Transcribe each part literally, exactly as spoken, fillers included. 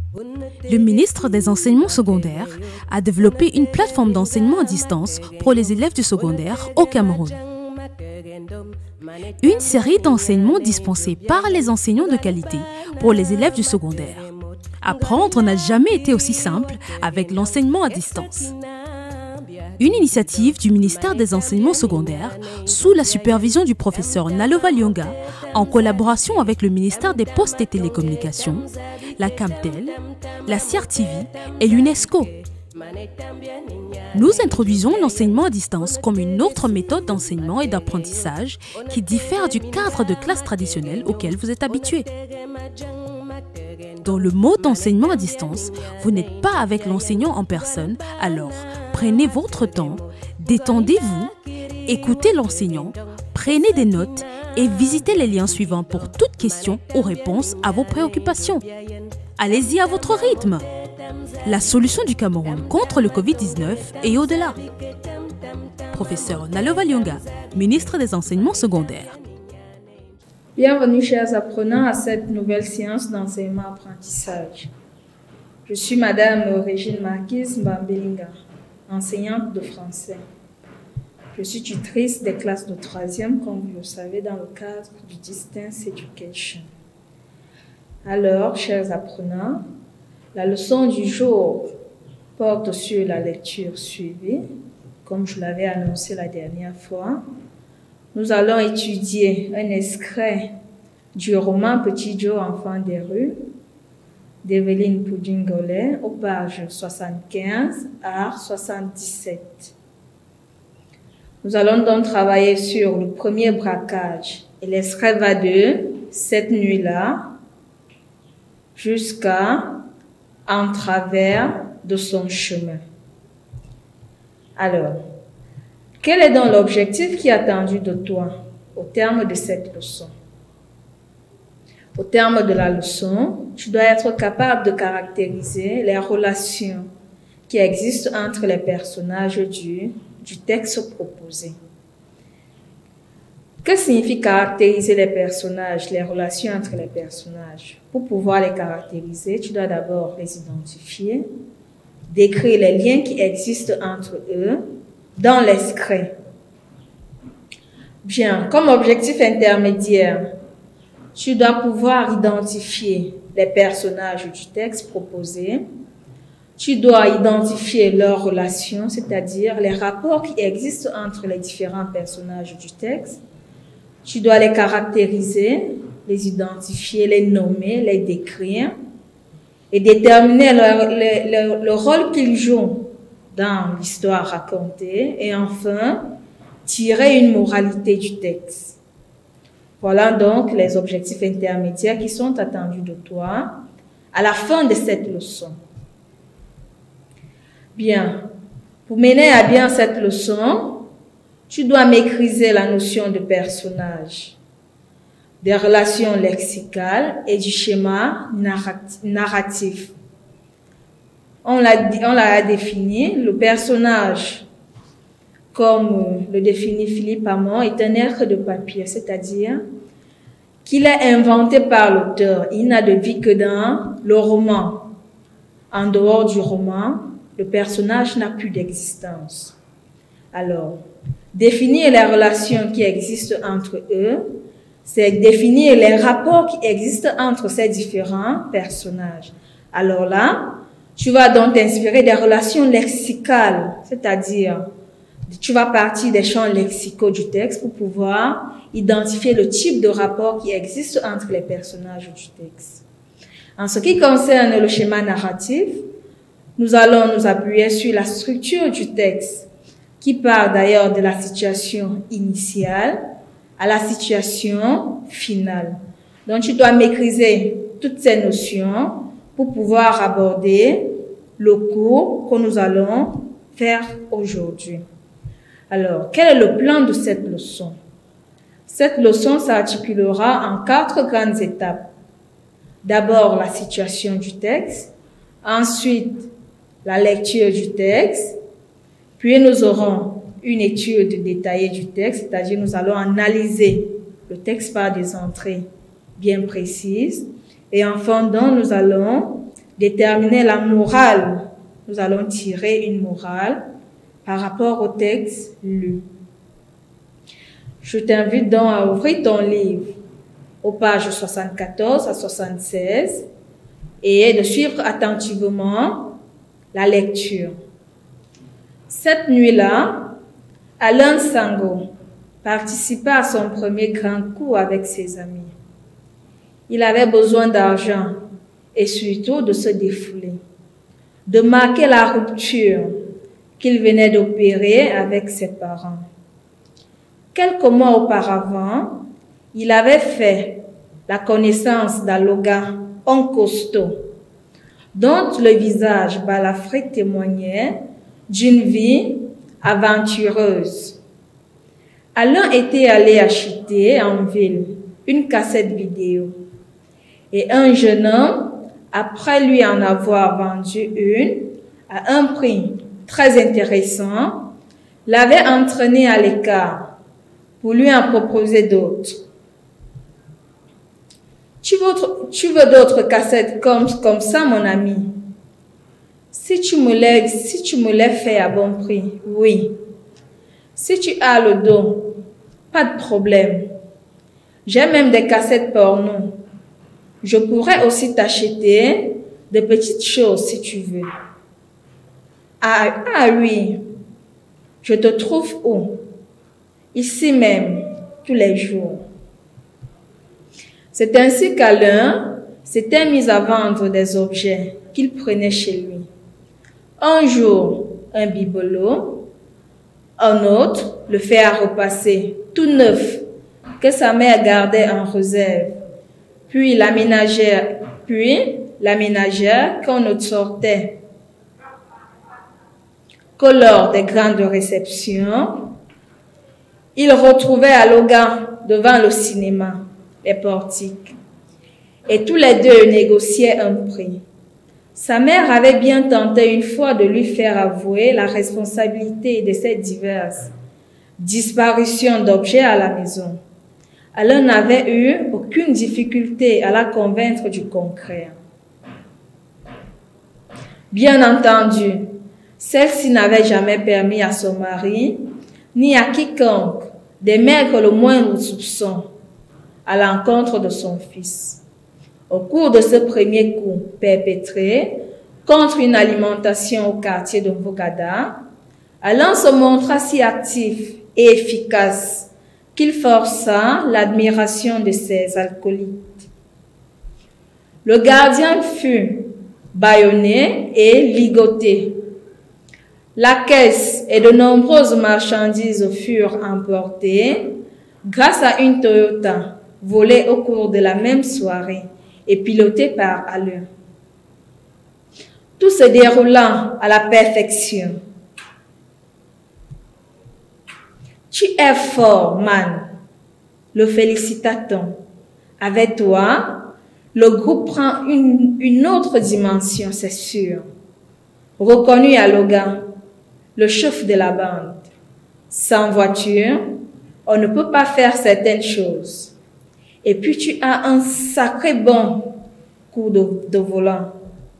Le ministre des Enseignements secondaires a développé une plateforme d'enseignement à distance pour les élèves du secondaire au Cameroun. Une série d'enseignements dispensés par les enseignants de qualité pour les élèves du secondaire. Apprendre n'a jamais été aussi simple avec l'enseignement à distance. Une initiative du ministère des Enseignements secondaires sous la supervision du professeur Nalova Lyonga en collaboration avec le ministère des Postes et Télécommunications, la Camtel, la C R T V et l'UNESCO. Nous introduisons l'enseignement à distance comme une autre méthode d'enseignement et d'apprentissage qui diffère du cadre de classe traditionnel auquel vous êtes habitué. Dans le mode d'enseignement à distance, vous n'êtes pas avec l'enseignant en personne, alors prenez votre temps, détendez-vous, écoutez l'enseignant, prenez des notes et visitez les liens suivants pour toute question ou réponse à vos préoccupations. Allez-y à votre rythme. La solution du Cameroun contre le Covid dix-neuf et au-delà. Professeur Nalova Lyonga, ministre des Enseignements secondaires. Bienvenue, chers apprenants, à cette nouvelle séance d'enseignement-apprentissage. Je suis Madame Régine Marquise Mbambelinga, enseignante de français. Je suis tutrice des classes de troisième, comme vous le savez, dans le cadre du Distance Education. Alors, chers apprenants, la leçon du jour porte sur la lecture suivie, comme je l'avais annoncé la dernière fois. Nous allons étudier un extrait du roman Petit Joe, enfant des rues, d'Evelyne Poudingolet, aux pages soixante-quinze à soixante-dix-sept. Nous allons donc travailler sur le premier braquage. Et l'extrait va de cette nuit-là jusqu'à en travers de son chemin. Alors, quel est donc l'objectif qui est attendu de toi au terme de cette leçon? Au terme de la leçon, tu dois être capable de caractériser les relations qui existent entre les personnages du, du texte proposé. Que signifie caractériser les personnages, les relations entre les personnages? Pour pouvoir les caractériser, tu dois d'abord les identifier, décrire les liens qui existent entre eux dans l'extrait. Bien, comme objectif intermédiaire, tu dois pouvoir identifier les personnages du texte proposé. Tu dois identifier leurs relations, c'est-à-dire les rapports qui existent entre les différents personnages du texte. Tu dois les caractériser, les identifier, les nommer, les décrire et déterminer le, le, le, le rôle qu'ils jouent dans l'histoire racontée et enfin, tirer une moralité du texte. Voilà donc les objectifs intermédiaires qui sont attendus de toi à la fin de cette leçon. Bien, pour mener à bien cette leçon, tu dois maîtriser la notion de personnage, des relations lexicales et du schéma narratif. On l'a on l'a défini, le personnage, comme le définit Philippe Hamon, est un être de papier, c'est-à-dire qu'il est inventé par l'auteur. Il n'a de vie que dans le roman. En dehors du roman, le personnage n'a plus d'existence. Alors, définir les relations qui existent entre eux, c'est définir les rapports qui existent entre ces différents personnages. Alors là, tu vas donc t'inspirer des relations lexicales, c'est-à-dire tu vas partir des champs lexicaux du texte pour pouvoir identifier le type de rapport qui existe entre les personnages du texte. En ce qui concerne le schéma narratif, nous allons nous appuyer sur la structure du texte, qui part d'ailleurs de la situation initiale à la situation finale. Donc, tu dois maîtriser toutes ces notions pour pouvoir aborder le cours que nous allons faire aujourd'hui. Alors, quel est le plan de cette leçon? Cette leçon s'articulera en quatre grandes étapes. D'abord, la situation du texte, ensuite, la lecture du texte, puis nous aurons une étude détaillée du texte, c'est-à-dire nous allons analyser le texte par des entrées bien précises, et enfin, donc, nous allons déterminer la morale. Nous allons tirer une morale par rapport au texte lu. Je t'invite donc à ouvrir ton livre aux pages soixante-quatorze à soixante-seize et de suivre attentivement la lecture. Cette nuit-là, Alain Sango participa à son premier grand coup avec ses amis. Il avait besoin d'argent et surtout de se défouler, de marquer la rupture qu'il venait d'opérer avec ses parents. Quelques mois auparavant, il avait fait la connaissance d'Aloga, un costaud, dont le visage balafré témoignait d'une vie aventureuse. Alain était allé acheter en ville une cassette vidéo et un jeune homme, après lui en avoir vendu une à un prix très intéressant, l'avait entraîné à l'écart pour lui en proposer d'autres. Tu veux, tu veux d'autres cassettes comme, comme ça, mon ami? Si tu me les, si tu me les fais à bon prix, oui. Si tu as le dos, pas de problème. J'ai même des cassettes porno. Je pourrais aussi t'acheter des petites choses si tu veux. Ah, ah oui, je te trouve où? Ici même, tous les jours. C'est ainsi qu'Alain s'était mis à vendre des objets qu'il prenait chez lui. Un jour, un bibelot, un autre, le fer à repasser, tout neuf, que sa mère gardait en réserve. Puis la ménagère, puis la ménagère qu'on ne sortait que lors des grandes réceptions. Il retrouvait Aloga devant le cinéma, les portiques, et tous les deux négociaient un prix. Sa mère avait bien tenté une fois de lui faire avouer la responsabilité de ces diverses disparitions d'objets à la maison. Alain n'avait eu aucune difficulté à la convaincre du concret. Bien entendu, celle-ci n'avait jamais permis à son mari, ni à quiconque, d'émettre le moindre soupçon à l'encontre de son fils. Au cours de ce premier coup perpétré contre une alimentation au quartier de Mvogada, Alain se montra si actif et efficace qu'il força l'admiration de ses alcoolites. Le gardien fut bâillonné et ligoté. La caisse et de nombreuses marchandises furent emportées grâce à une Toyota volée au cours de la même soirée et pilotée par Alain. Tout se déroulant à la perfection. Tu es fort, man, le félicita-t-on. Avec toi, le groupe prend une, une autre dimension, c'est sûr. Reconnu à Logan, le chef de la bande. Sans voiture, on ne peut pas faire certaines choses. Et puis tu as un sacré bon coup de, de volant.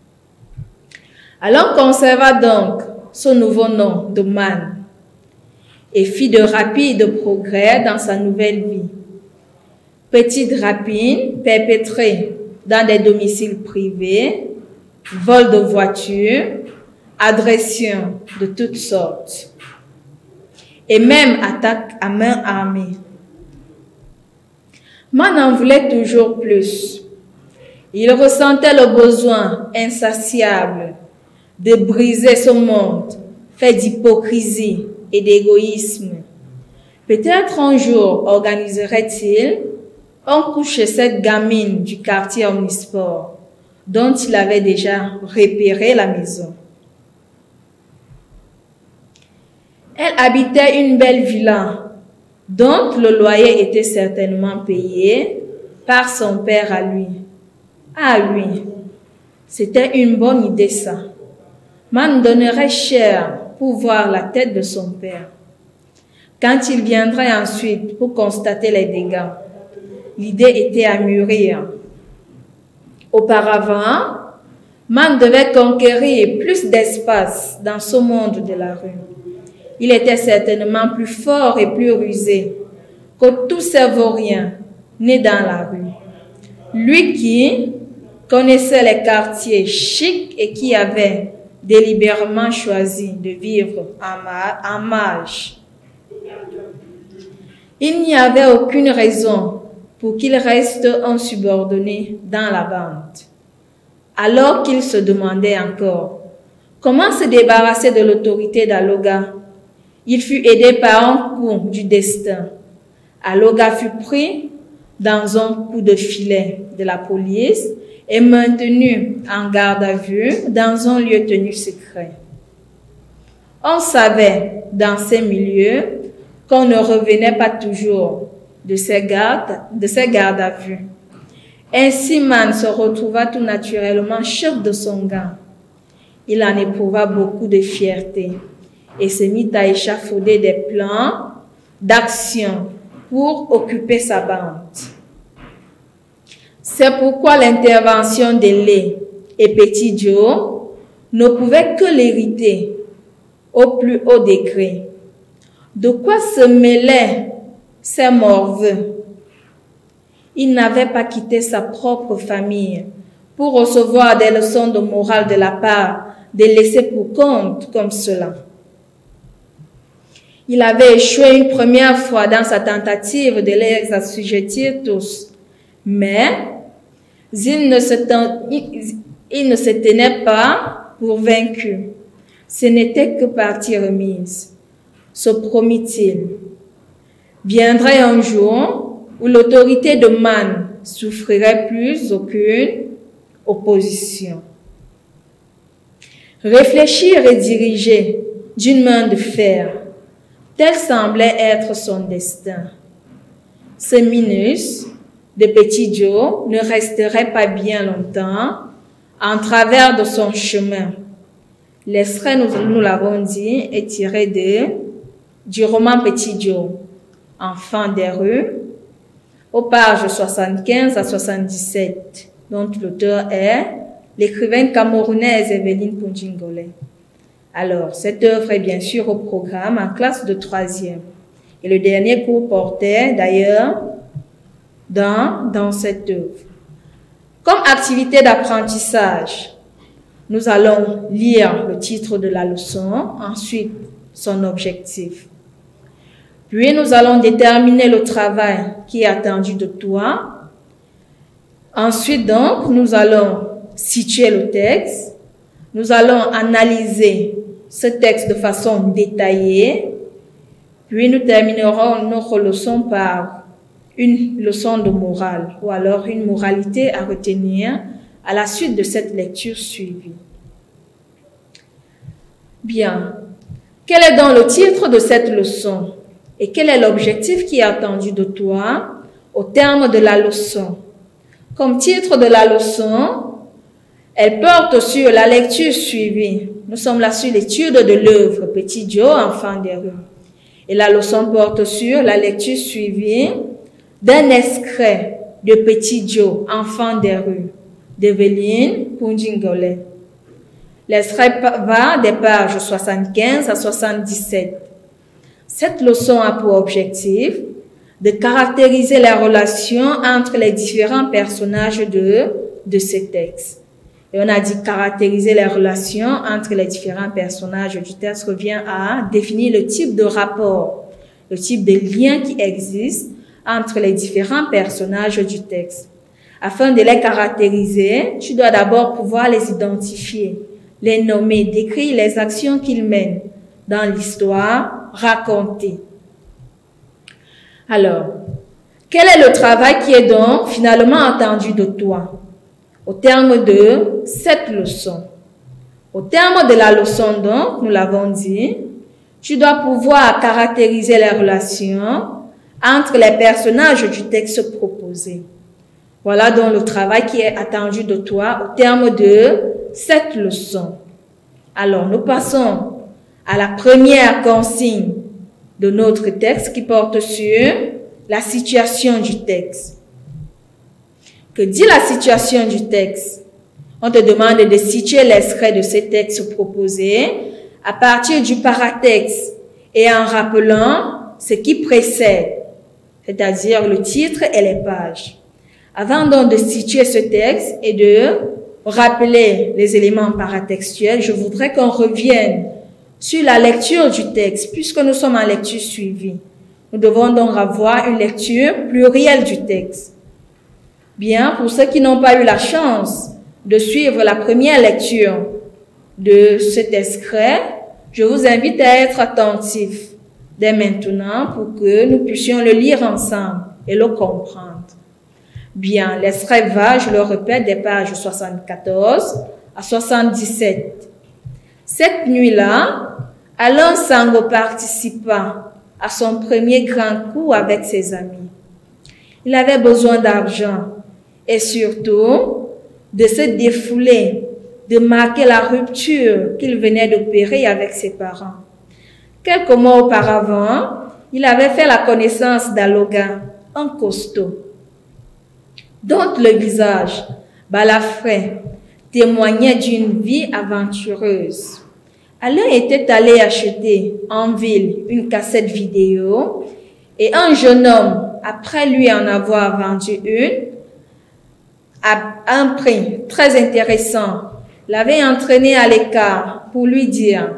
Alain conserva donc son nouveau nom de man et fit de rapides progrès dans sa nouvelle vie. Petites rapines perpétrées dans des domiciles privés, vols de voitures, agressions de toutes sortes, et même attaques à main armée. Man en voulait toujours plus. Il ressentait le besoin insatiable de briser ce monde fait d'hypocrisie et d'égoïsme. Peut-être un jour organiserait-il un coup chez cette gamine du quartier Omnisport, dont il avait déjà repéré la maison. Elle habitait une belle villa, dont le loyer était certainement payé par son père à lui. Ah oui, c'était une bonne idée ça. Man donnerait cher pour voir la tête de son père. Quand il viendrait ensuite pour constater les dégâts, l'idée était à mûrir. Auparavant, Man devait conquérir plus d'espace dans ce monde de la rue. Il était certainement plus fort et plus rusé que tous ces vauriens nés dans la rue. Lui qui connaissait les quartiers chics et qui avait délibérément choisi de vivre en marge. Il n'y avait aucune raison pour qu'il reste un subordonné dans la bande. Alors qu'il se demandait encore comment se débarrasser de l'autorité d'Aloga, il fut aidé par un coup du destin. Aloga fut pris dans un coup de filet de la police et maintenu en garde à vue dans un lieu tenu secret. On savait dans ces milieux qu'on ne revenait pas toujours de ces gardes, de ces gardes à vue. Ainsi, Man se retrouva tout naturellement chef de son gang. Il en éprouva beaucoup de fierté et se mit à échafauder des plans d'action pour occuper sa bande. C'est pourquoi l'intervention d'Elé et Petit Joe ne pouvait que l'hériter au plus haut degré. De quoi se mêlaient ces morveux? Il n'avait pas quitté sa propre famille pour recevoir des leçons de morale de la part des laissés pour compte comme cela. Il avait échoué une première fois dans sa tentative de les assujettir tous, mais il ne se, ten... il ne se tenait pas pour vaincu. Ce n'était que partie remise, se promit-il. Viendrait un jour où l'autorité de Man souffrirait plus aucune opposition. Réfléchir et diriger d'une main de fer, tel semblait être son destin. Ce Minus de Petit Joe ne resterait pas bien longtemps en travers de son chemin. L'extrait, nous, nous l'avons dit, est tiré de, du roman Petit Joe, Enfant des rues, aux pages soixante-quinze à soixante-dix-sept, dont l'auteur est l'écrivaine camerounaise Evelyne Poudjingolé. Alors, cette œuvre est bien sûr au programme en classe de troisième. Et le dernier cours portait d'ailleurs dans, dans cette œuvre. Comme activité d'apprentissage, nous allons lire le titre de la leçon, ensuite son objectif. Puis nous allons déterminer le travail qui est attendu de toi. Ensuite donc, nous allons situer le texte. Nous allons analyser ce texte de façon détaillée. Puis nous terminerons notre leçon par une leçon de morale ou alors une moralité à retenir à la suite de cette lecture suivie. Bien. Quel est donc le titre de cette leçon? Et quel est l'objectif qui est attendu de toi au terme de la leçon? Comme titre de la leçon, elle porte sur la lecture suivie. Nous sommes là sur l'étude de l'œuvre Petit Joe, Enfant des rues. Et la leçon porte sur la lecture suivie d'un extrait de Petit Joe, Enfant des rues, d'Evelyne Poudjingolé. L'extrait va des pages soixante-quinze à soixante-dix-sept. Cette leçon a pour objectif de caractériser la relation entre les différents personnages de, de ces textes. Et on a dit caractériser les relations entre les différents personnages du texte revient à définir le type de rapport, le type de lien qui existe entre les différents personnages du texte. Afin de les caractériser, tu dois d'abord pouvoir les identifier, les nommer, décrire les actions qu'ils mènent dans l'histoire racontée. Alors, quel est le travail qui est donc finalement attendu de toi au terme de cette leçon? Au terme de la leçon donc, nous l'avons dit, tu dois pouvoir caractériser les relations entre les personnages du texte proposé. Voilà donc le travail qui est attendu de toi au terme de cette leçon. Alors, nous passons à la première consigne de notre texte qui porte sur la situation du texte. Que dit la situation du texte? On te demande de situer l'extrait de ce texte proposé à partir du paratexte et en rappelant ce qui précède, c'est-à-dire le titre et les pages. Avant donc de situer ce texte et de rappeler les éléments paratextuels, je voudrais qu'on revienne sur la lecture du texte, puisque nous sommes en lecture suivie. Nous devons donc avoir une lecture plurielle du texte. Bien, pour ceux qui n'ont pas eu la chance de suivre la première lecture de cet extrait, je vous invite à être attentifs dès maintenant pour que nous puissions le lire ensemble et le comprendre. Bien, l'extrait va, je le répète, des pages soixante-quatorze à soixante-dix-sept. Cette nuit-là, Alain Sango participa à son premier grand coup avec ses amis. Il avait besoin d'argent et surtout de se défouler, de marquer la rupture qu'il venait d'opérer avec ses parents. Quelques mois auparavant, il avait fait la connaissance d'Aloga, un costaud, dont le visage balafré témoignait d'une vie aventureuse. Alain était allé acheter en ville une cassette vidéo et un jeune homme, après lui en avoir vendu une, à un prix très intéressant, l'avait entraîné à l'écart pour lui dire,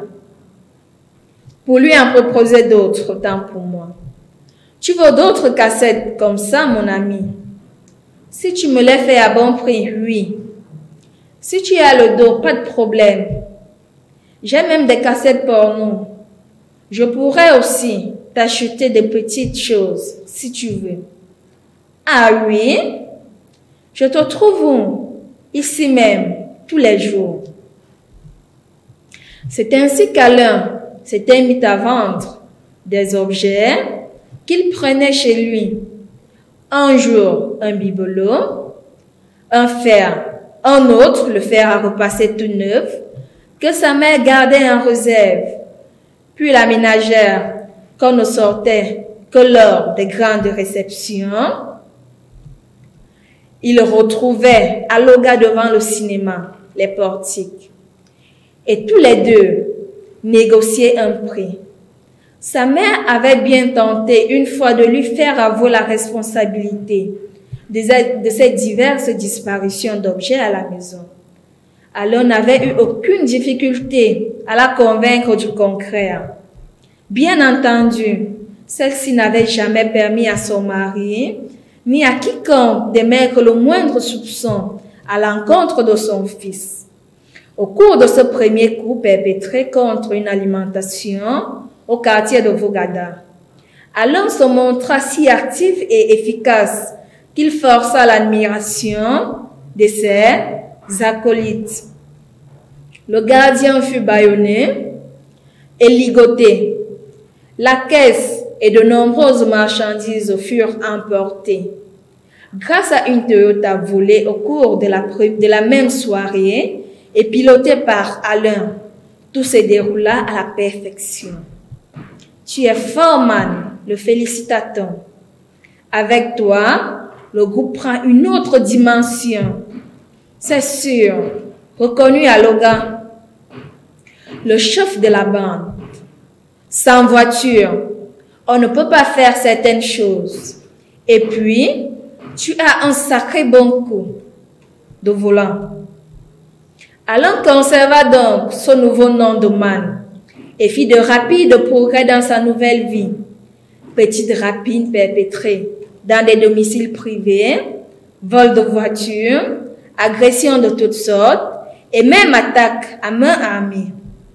pour lui en proposer d'autres, autant pour moi. Tu veux d'autres cassettes comme ça, mon ami? Si tu me les fais à bon prix, oui. Si tu as le dos, pas de problème. J'ai même des cassettes porno. Je pourrais aussi t'acheter des petites choses, si tu veux. Ah oui? Je te trouve où? Ici même, tous les jours. C'est ainsi qu'Alain s'était mis à vendre des objets qu'il prenait chez lui. Un jour, un bibelot, un fer, un autre, le fer à repasser tout neuf, que sa mère gardait en réserve, puis la ménagère qu'on ne sortait que lors des grandes réceptions. Il retrouvait Aloga devant le cinéma, les portiques, et tous les deux négociaient un prix. Sa mère avait bien tenté une fois de lui faire avouer la responsabilité de ces diverses disparitions d'objets à la maison. Alors n'avait eu aucune difficulté à la convaincre du contraire. Bien entendu, celle-ci n'avait jamais permis à son mari, ni à quiconque d'émettre le moindre soupçon à l'encontre de son fils. Au cours de ce premier coup perpétré contre une alimentation au quartier de Vogada, Alain se montra si actif et efficace qu'il força l'admiration de ses acolytes. Le gardien fut bâillonné et ligoté. La caisse et de nombreuses marchandises furent emportées. Grâce à une Toyota volée au cours de la, de la même soirée et pilotée par Alain, tout se déroula à la perfection. Tu es fort, man, le félicita-t-on. Avec toi, le groupe prend une autre dimension. C'est sûr, reconnu Aloga, le chef de la bande. Sans voiture, on ne peut pas faire certaines choses. Et puis, tu as un sacré bon coup de volant. Alain conserva donc son nouveau nom de man et fit de rapides progrès dans sa nouvelle vie. Petites rapines perpétrées dans des domiciles privés, vol de voitures, agressions de toutes sortes et même attaques à main armée.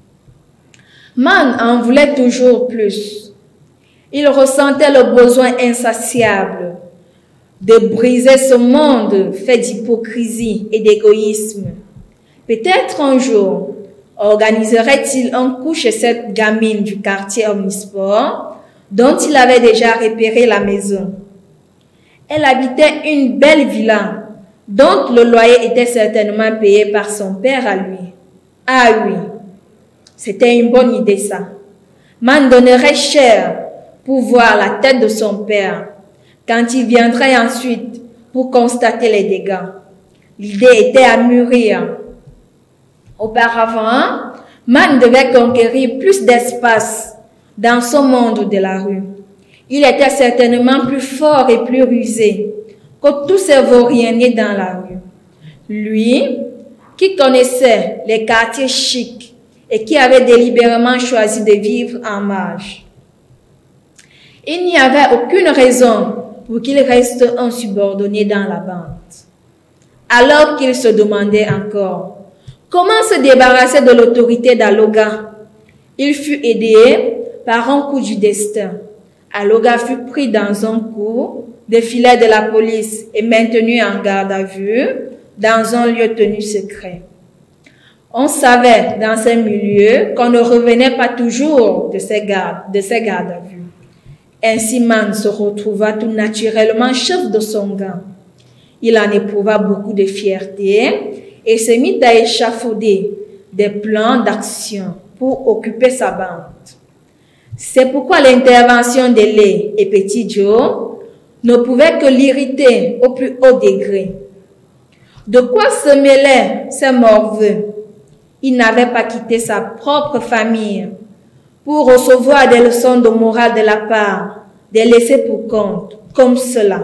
Man en voulait toujours plus. Il ressentait le besoin insatiable de briser ce monde fait d'hypocrisie et d'égoïsme. Peut-être un jour, organiserait-il un coup chez cette gamine du quartier Omnisport dont il avait déjà repéré la maison. Elle habitait une belle villa dont le loyer était certainement payé par son père à lui. Ah oui, c'était une bonne idée ça. Man donnerait cher pour voir la tête de son père quand il viendrait ensuite pour constater les dégâts. L'idée était à mûrir. Auparavant, Man devait conquérir plus d'espace dans son monde de la rue. Il était certainement plus fort et plus rusé que tous ces vauriens nés dans la rue. Lui, qui connaissait les quartiers chics et qui avait délibérément choisi de vivre en marge. Il n'y avait aucune raison pour qu'il reste un subordonné dans la bande. Alors qu'il se demandait encore comment se débarrasser de l'autorité d'Aloga, il fut aidé par un coup du destin. Aloga fut pris dans un coup de filet de la police et maintenu en garde à vue dans un lieu tenu secret. On savait dans ces milieux qu'on ne revenait pas toujours de ces gardes, de ces gardes à vue. Ainsi, Man se retrouva tout naturellement chef de son gang. Il en éprouva beaucoup de fierté et se mit à échafauder des plans d'action pour occuper sa bande. C'est pourquoi l'intervention de Lé et Petit Joe ne pouvait que l'irriter au plus haut degré. De quoi se mêlaient ces morveux? Il n'avait pas quitté sa propre famille pour recevoir des leçons de morale de la part des laissés pour compte, comme cela.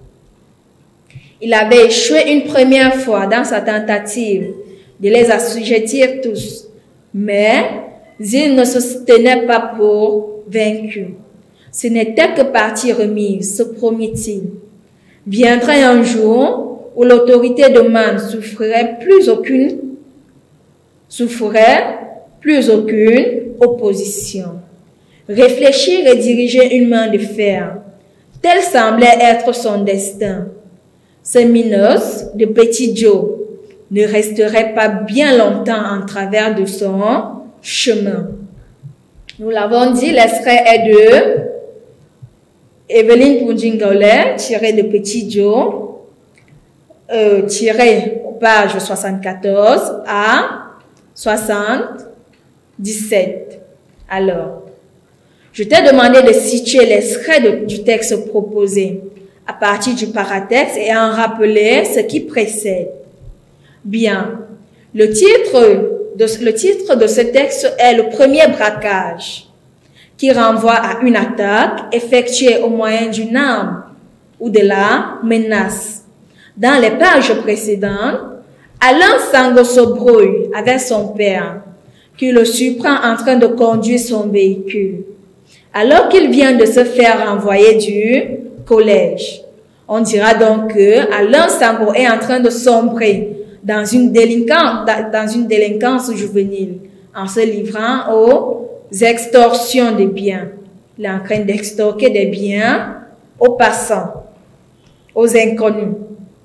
Il avait échoué une première fois dans sa tentative de les assujettir tous, mais il ne se tenait pas pour vaincu. Ce n'était que partie remise, se promit-il. Viendrait un jour où l'autorité de Man souffrirait plus aucune, souffrirait plus aucune opposition. Réfléchir et diriger une main de fer, tel semblait être son destin. Ce minos de Petit Joe ne resterait pas bien longtemps en travers de son chemin. Nous l'avons dit, l'extrait est de Evelyne Pundjingole, tiré de Petit Joe, euh, tiré aux pages soixante-quatorze à soixante-dix-sept. Alors, je t'ai demandé de situer l'extrait du texte proposé à partir du paratexte et en rappeler ce qui précède. Bien, le titre de, le titre de ce texte est le premier braquage, qui renvoie à une attaque effectuée au moyen d'une arme ou de la menace. Dans les pages précédentes, Alain Sango se brouille avec son père, qui le surprend en train de conduire son véhicule, alors qu'il vient de se faire renvoyer du collège. On dira donc que Alain Sango est en train de sombrer dans une délinquance, dans une délinquance juvénile, en se livrant aux extorsions des biens. Il est en train d'extorquer des biens aux passants, aux inconnus.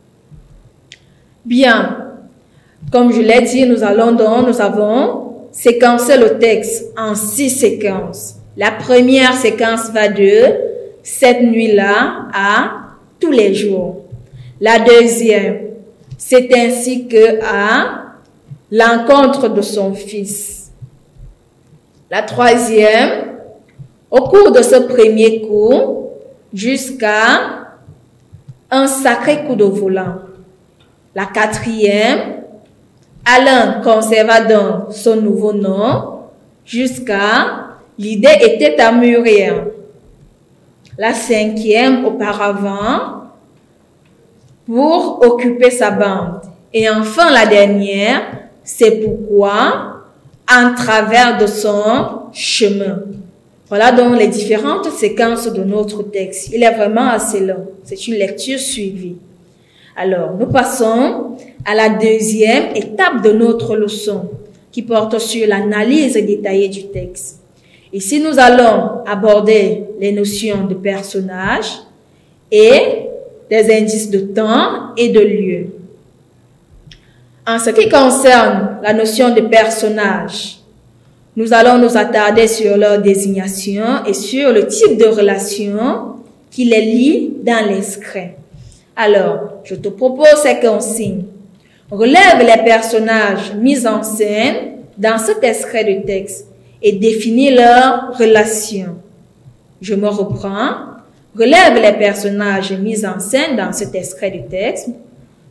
Bien, comme je l'ai dit, nous allons donc, nous avons séquencé le texte en six séquences. La première séquence va de cette nuit-là à tous les jours. La deuxième, c'est ainsi que à l'encontre de son fils. La troisième, au cours de ce premier coup, jusqu'à un sacré coup de volant. La quatrième, Alain conserva donc son nouveau nom jusqu'à l'idée était à mûrir. La cinquième, auparavant, pour occuper sa bande. Et enfin, la dernière, c'est pourquoi, en travers de son chemin. Voilà donc les différentes séquences de notre texte. Il est vraiment assez long. C'est une lecture suivie. Alors, nous passons à la deuxième étape de notre leçon, qui porte sur l'analyse détaillée du texte. Ici, nous allons aborder les notions de personnage et des indices de temps et de lieu. En ce qui concerne la notion de personnage, nous allons nous attarder sur leur désignation et sur le type de relation qui les lie dans l'extrait. Alors, je te propose ces consignes. Relève les personnages mis en scène dans cet extrait de texte et définis leurs relations. Je me reprends. Relève les personnages mis en scène dans cet extrait de texte.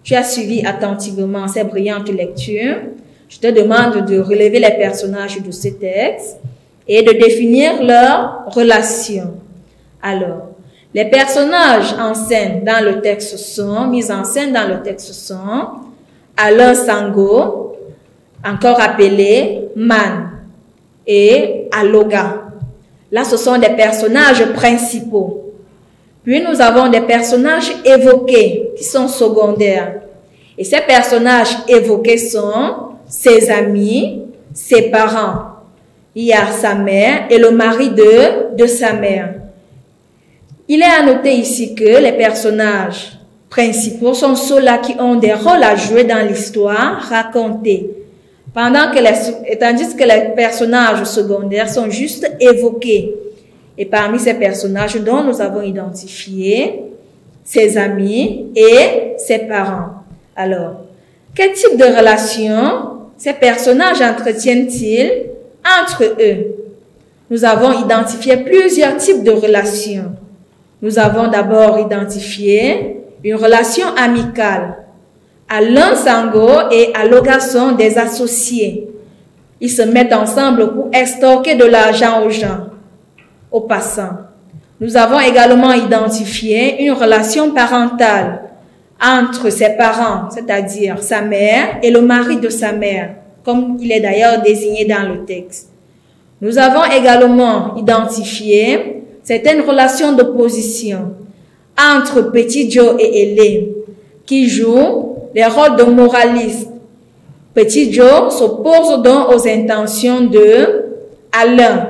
tu as suivi attentivement ces brillantes lectures, je te demande de relever les personnages de ce texte et de définir leurs relations. Alors, les personnages en scène dans le texte sont, mis en scène dans le texte sont, Alain Sango, encore appelé Man, et Aloga. Là, ce sont des personnages principaux. Puis, nous avons des personnages évoqués qui sont secondaires. Et ces personnages évoqués sont ses amis, ses parents. Il y a sa mère et le mari de, de sa mère. Il est à noter ici que les personnages principaux sont ceux-là qui ont des rôles à jouer dans l'histoire racontée. Pendant que les, tandis que les personnages secondaires sont juste évoqués. Et parmi ces personnages dont nous avons identifié ses amis et ses parents. Alors, quel type de relation ces personnages entretiennent-ils entre eux? Nous avons identifié plusieurs types de relations. Nous avons d'abord identifié une relation amicale. Alain Sango et Aloga sont des associés. Ils se mettent ensemble pour extorquer de l'argent aux gens, aux passants. Nous avons également identifié une relation parentale entre ses parents, c'est-à-dire sa mère et le mari de sa mère, comme il est d'ailleurs désigné dans le texte. Nous avons également identifié certaines relations d'opposition entre Petit Joe et Hélène, qui jouent les rôles de moralistes. Petit Joe s'oppose donc aux intentions de Alain,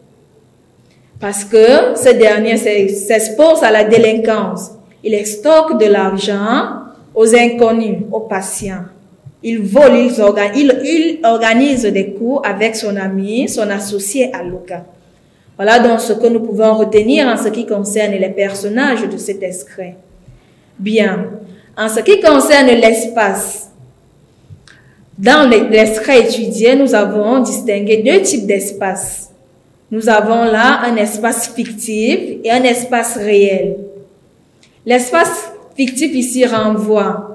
parce que ce dernier s'expose à la délinquance. Il extorque de l'argent aux inconnus, aux patients. Il vole, il organise, il, il organise des coups avec son ami, son associé Aloga. Voilà donc ce que nous pouvons retenir en ce qui concerne les personnages de cet extrait. Bien, en ce qui concerne l'espace, dans l'extrait étudié, nous avons distingué deux types d'espace. Nous avons là un espace fictif et un espace réel. L'espace fictif ici renvoie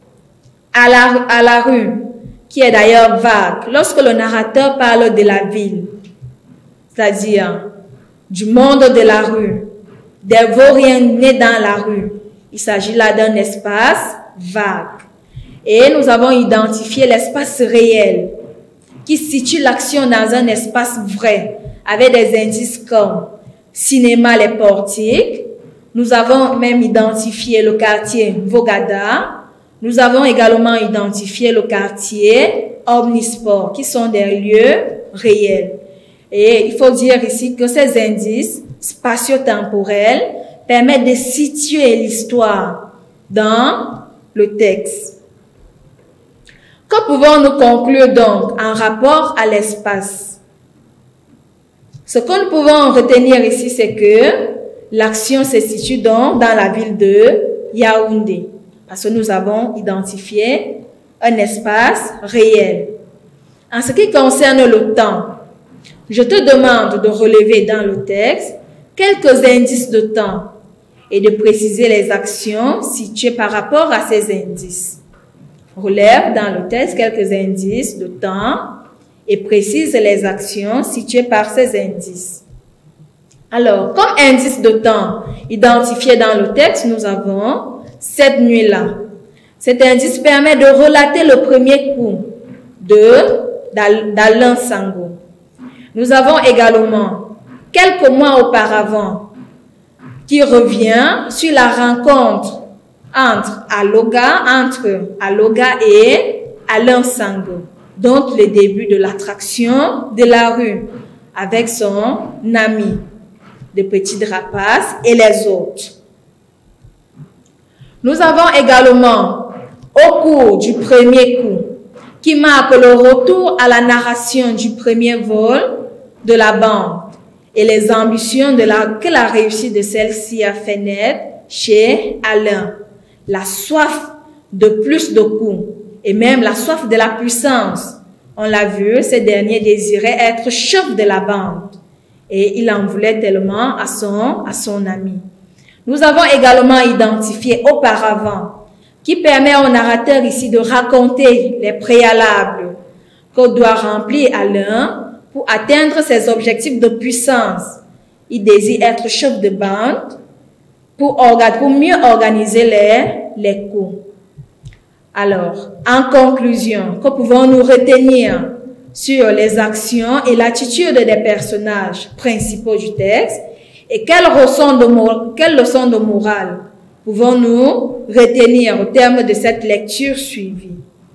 à la, à la rue, qui est d'ailleurs vague, lorsque le narrateur parle de la ville, c'est-à-dire du monde de la rue, des vauriens nés dans la rue. Il s'agit là d'un espace vague. Et nous avons identifié l'espace réel, qui situe l'action dans un espace vrai, avec des indices comme cinéma Les Portiques. Nous avons même identifié le quartier Vogada. Nous avons également identifié le quartier Omnisport, qui sont des lieux réels. Et il faut dire ici que ces indices spatio-temporels permettent de situer l'histoire dans le texte. Que pouvons-nous conclure donc en rapport à l'espace? Ce que nous pouvons retenir ici, c'est que l'action se situe donc dans la ville de Yaoundé, parce que nous avons identifié un espace réel. En ce qui concerne le temps, je te demande de relever dans le texte quelques indices de temps et de préciser les actions situées par rapport à ces indices. Relève dans le texte quelques indices de temps et précise les actions situées par ces indices. Alors, comme indice de temps identifié dans le texte, nous avons cette nuit-là. Cet indice permet de relater le premier coup de d'Alain Sango. Nous avons également quelques mois auparavant qui revient sur la rencontre entre Aloga, entre Aloga et Alain Sango, donc le début de l'attraction de la rue avec son ami, de Petit Rapace et les autres. Nous avons également, au cours du premier coup, qui marque le retour à la narration du premier vol de la bande et les ambitions de la, que la réussite de celle-ci a fait naître chez Alain. La soif de plus de coups et même la soif de la puissance. On l'a vu, ce dernier désirait être chef de la bande et il en voulait tellement à son, à son ami. Nous avons également identifié auparavant qui permet au narrateur ici de raconter les préalables qu'on doit remplir à l'un pour atteindre ses objectifs de puissance. Il désire être chef de bande pour, pour mieux organiser les, les coups. Alors, en conclusion, que pouvons-nous retenir sur les actions et l'attitude des personnages principaux du texte et quelles leçons de, quelles leçons de morale pouvons-nous retenir au terme de cette lecture suivie?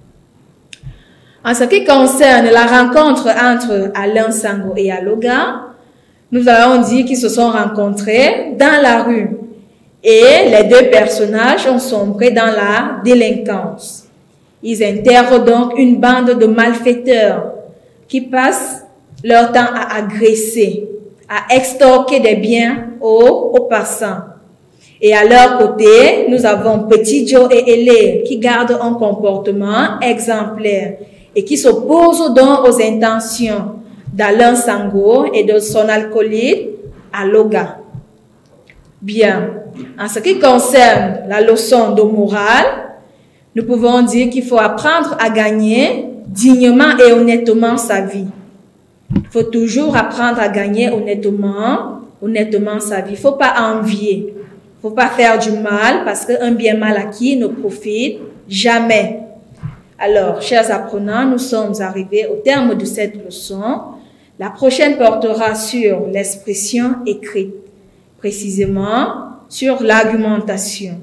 En ce qui concerne la rencontre entre Alain Sango et Aloga, nous allons dire qu'ils se sont rencontrés dans la rue et les deux personnages ont sombré dans la délinquance. Ils intègrent donc une bande de malfaiteurs qui passent leur temps à agresser, à extorquer des biens aux, aux passants. Et à leur côté, nous avons Petit Joe et Elé qui gardent un comportement exemplaire et qui s'opposent donc aux intentions d'Alain Sango et de son acolyte Aloga. Bien, en ce qui concerne la leçon de morale, nous pouvons dire qu'il faut apprendre à gagner dignement et honnêtement sa vie. Il faut toujours apprendre à gagner honnêtement, honnêtement sa vie. Il ne faut pas envier. Il ne faut pas faire du mal parce qu'un bien mal acquis ne profite jamais. Alors, chers apprenants, nous sommes arrivés au terme de cette leçon. La prochaine portera sur l'expression écrite, précisément sur l'argumentation.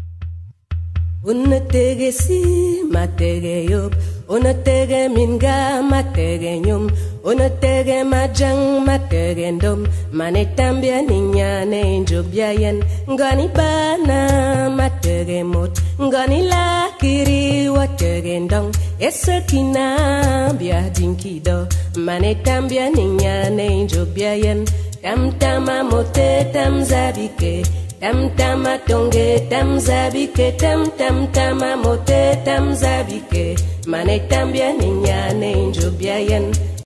Unategesi matege yop, unatege minga matege nyum, unatege majang matege ndom, manetambia ninyane njobyayen, ngani bana matege mot, ngani lakiri watege ndong, esakina bia dinkido, manetambia ninyane njobyayen, tam tama mote tam zabike. Tam tama tonge tam zabike tam tam tama mote tam zabike mane tambia ninyane njobyayen